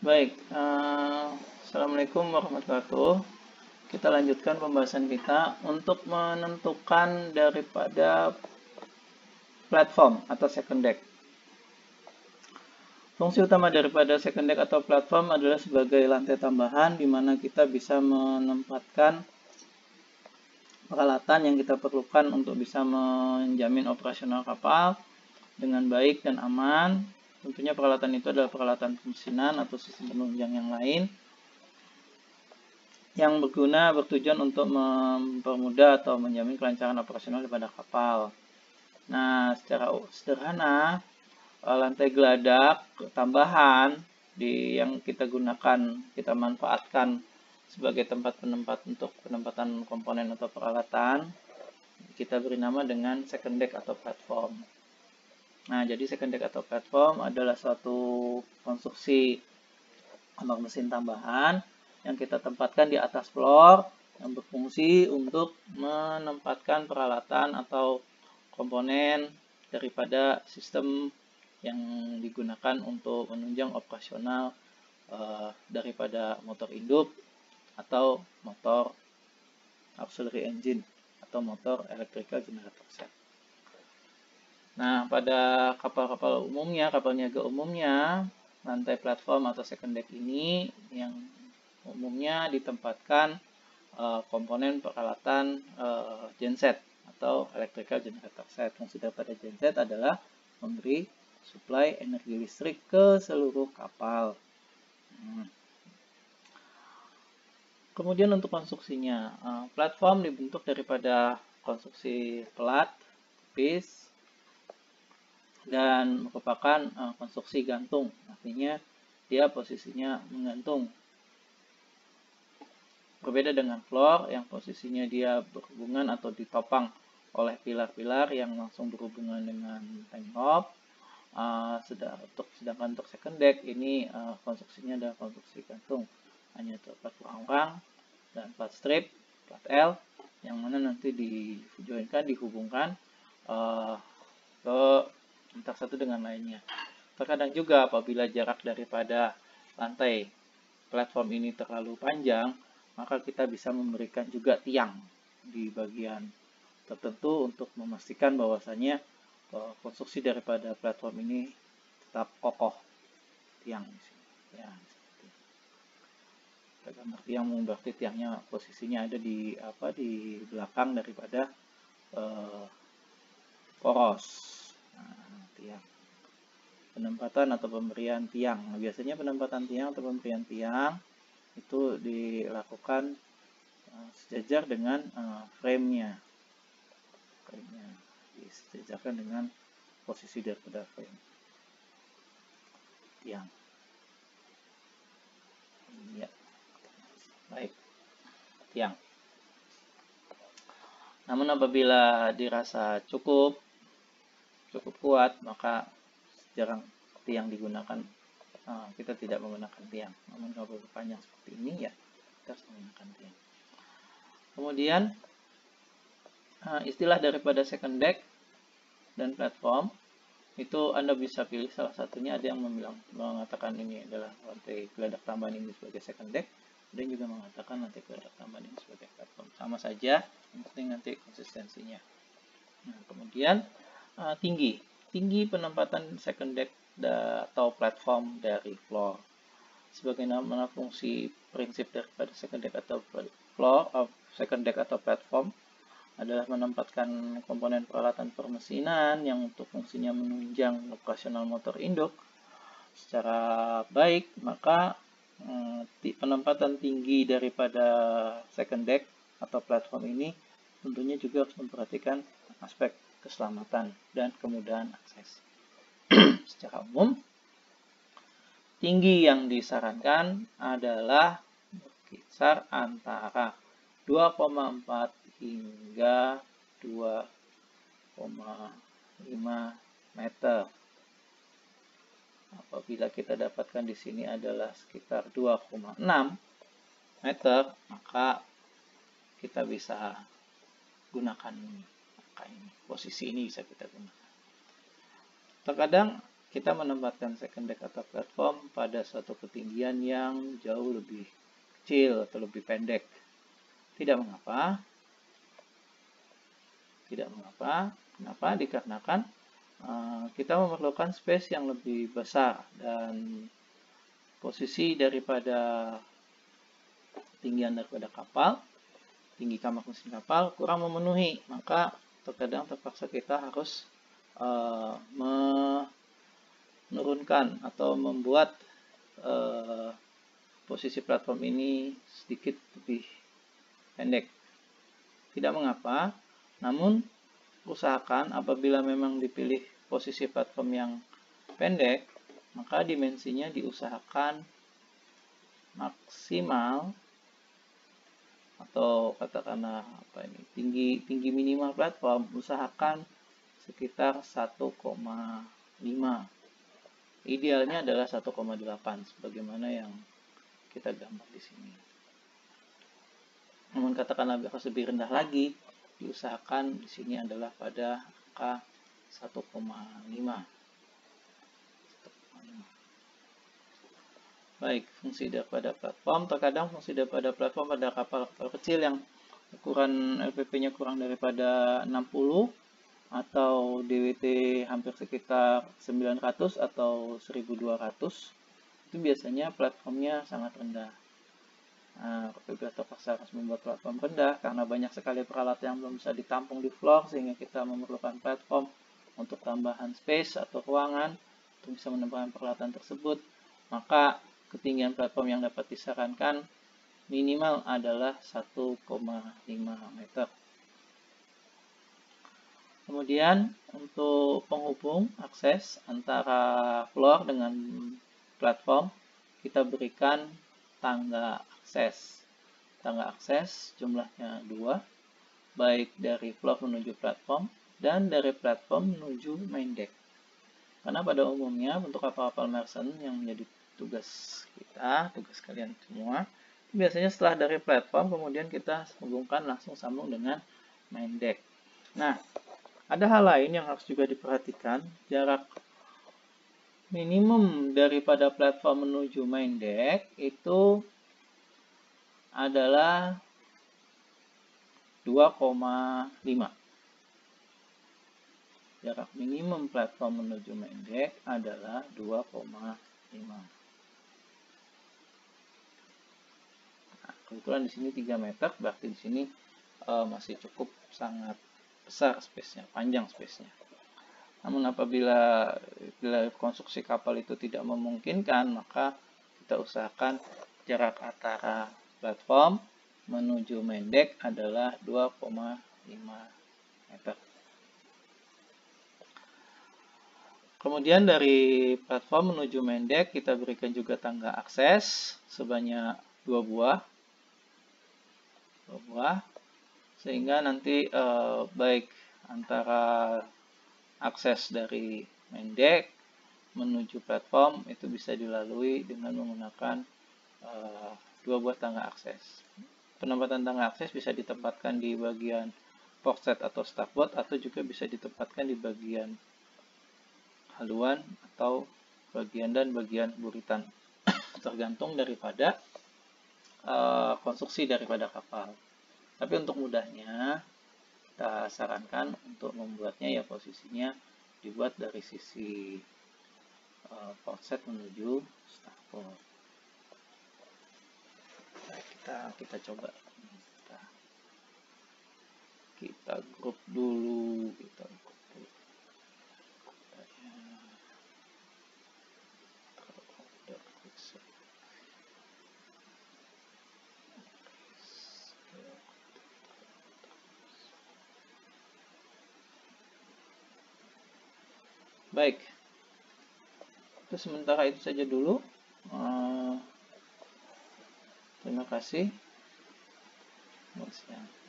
Baik, Assalamualaikum warahmatullahi wabarakatuh. Kita lanjutkan pembahasan kita untuk menentukan daripada platform atau second deck. Fungsi utama daripada second deck atau platform adalah sebagai lantai tambahan di mana kita bisa menempatkan peralatan yang kita perlukan untuk bisa menjamin operasional kapal dengan baik dan aman. Tentunya peralatan itu adalah peralatan pemesinan atau sistem penunjang yang lain yang bertujuan untuk mempermudah atau menjamin kelancaran operasional daripada kapal. Nah, secara sederhana, lantai geladak tambahan yang kita gunakan, kita manfaatkan sebagai tempat untuk penempatan komponen atau peralatan, kita beri nama dengan second deck atau platform. Nah, jadi second deck atau platform adalah suatu konstruksi untuk mesin tambahan yang kita tempatkan di atas floor yang berfungsi untuk menempatkan peralatan atau komponen daripada sistem yang digunakan untuk menunjang operasional daripada motor induk atau motor auxiliary engine atau motor electrical generator set. Nah, pada kapal-kapal umumnya, kapal niaga umumnya, lantai platform atau second deck ini yang umumnya ditempatkan komponen peralatan genset atau electrical generator set. Fungsi daripada genset adalah memberi suplai energi listrik ke seluruh kapal. Kemudian untuk konstruksinya, platform dibentuk daripada konstruksi pelat, tipis, dan merupakan konstruksi gantung. Artinya dia posisinya menggantung. Berbeda dengan floor yang posisinya dia berhubungan atau ditopang oleh pilar-pilar yang langsung berhubungan dengan tank top. Sedangkan untuk second deck ini konstruksinya adalah konstruksi gantung. Hanya terdapat orang dan plat strip, plat L, yang mana nanti dihubungkan ke antara satu dengan lainnya. Terkadang juga apabila jarak daripada lantai platform ini terlalu panjang, maka kita bisa memberikan juga tiang di bagian tertentu untuk memastikan bahwasannya konstruksi daripada platform ini tetap kokoh. Tiang ya, gambar tiang berarti tiangnya posisinya ada di belakang daripada poros. Nah, tiang. Penempatan atau pemberian tiang. Nah, biasanya penempatan tiang atau pemberian tiang itu dilakukan sejajar dengan frame-nya. Frame-nya disejajarkan dengan posisi daripada frame tiang. Ya. Baik. Tiang. Namun apabila dirasa cukup kuat, maka jarang tiang digunakan. Kita tidak menggunakan tiang. Namun kalau berpanjang seperti ini, ya kita harus menggunakan tiang. Kemudian istilah daripada second deck dan platform itu Anda bisa pilih salah satunya. Ada yang mengatakan ini adalah lantai geladak tambahan ini sebagai second deck, dan juga mengatakan lantai geladak tambahan ini sebagai platform. Sama saja, yang penting nanti konsistensinya. Nah, kemudian tinggi penempatan second deck atau platform dari floor. Sebagaimana fungsi prinsip daripada second deck atau second deck atau platform adalah menempatkan komponen peralatan permesinan yang untuk fungsinya menunjang operasional motor induk secara baik, maka penempatan tinggi daripada second deck atau platform ini tentunya juga harus memperhatikan aspek keselamatan dan kemudahan akses. Secara umum, tinggi yang disarankan adalah berkisar antara 2,4 hingga 2,5 meter. Apabila kita dapatkan di sini adalah sekitar 2,6 meter, maka kita bisa gunakan angka ini. Posisi ini bisa kita gunakan. Terkadang kita menempatkan second deck atau platform pada suatu ketinggian yang jauh lebih kecil atau lebih pendek. Tidak mengapa. Kenapa? Dikarenakan kita memerlukan space yang lebih besar dan posisi daripada ketinggian daripada kapal, tinggi kamar mesin kapal kurang memenuhi, maka terkadang terpaksa kita harus menurunkan atau membuat posisi platform ini sedikit lebih pendek. Tidak mengapa, namun usahakan apabila memang dipilih posisi platform yang pendek, maka dimensinya diusahakan maksimal, atau katakanlah tinggi minimal platform usahakan sekitar 1,5. Idealnya adalah 1,8 sebagaimana yang kita gambar di sini. Namun katakanlah harus lebih rendah lagi, diusahakan di sini adalah pada angka 1,5. Baik, fungsi daripada platform. Terkadang fungsi daripada platform pada kapal-kapal kecil yang ukuran LPP-nya kurang daripada 60 atau DWT hampir sekitar 900 atau 1200, itu biasanya platformnya sangat rendah. Nah, apabila terpaksa harus membuat platform rendah karena banyak sekali peralatan yang belum bisa ditampung di floor, sehingga kita memerlukan platform untuk tambahan space atau ruangan untuk bisa menempatkan peralatan tersebut, maka ketinggian platform yang dapat disarankan minimal adalah 1,5 meter. Kemudian untuk penghubung akses antara floor dengan platform, kita berikan tangga akses. Tangga akses jumlahnya 2, baik dari floor menuju platform dan dari platform menuju main deck. Karena pada umumnya untuk kapal-kapal merchant yang menjadi tugas kita, tugas kalian semua, biasanya setelah dari platform kemudian kita hubungkan langsung sambung dengan main deck. Nah, ada hal lain yang harus juga diperhatikan. Jarak minimum daripada platform menuju main deck itu adalah 2,5. Jarak minimum platform menuju main deck adalah 2,5. Nah, kebetulan di sini 3 meter, berarti di sini masih cukup sangat besar space-nya, panjang space-nya. Namun apabila konstruksi kapal itu tidak memungkinkan, maka kita usahakan jarak antara platform menuju main deck adalah 2,5 meter. Kemudian dari platform menuju main deck kita berikan juga tangga akses sebanyak 2 buah. Sehingga nanti baik antara akses dari main deck menuju platform itu bisa dilalui dengan menggunakan 2 buah tangga akses. Penempatan tangga akses bisa ditempatkan di bagian port atau starboard, atau juga bisa ditempatkan di bagian haluan atau bagian buritan, tergantung daripada konstruksi daripada kapal. Tapi untuk mudahnya kita sarankan untuk membuatnya ya posisinya dibuat dari sisi port menuju starboard. Nah, kita coba kita grup dulu, baik, itu sementara itu saja dulu. Terima kasih.